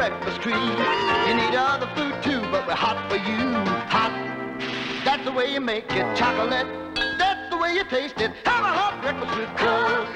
breakfast tree. You need other food too, but we're hot for you. Hot. That's the way you make it. Chocolate. That's the way you taste it. Have a hot breakfast with Coco.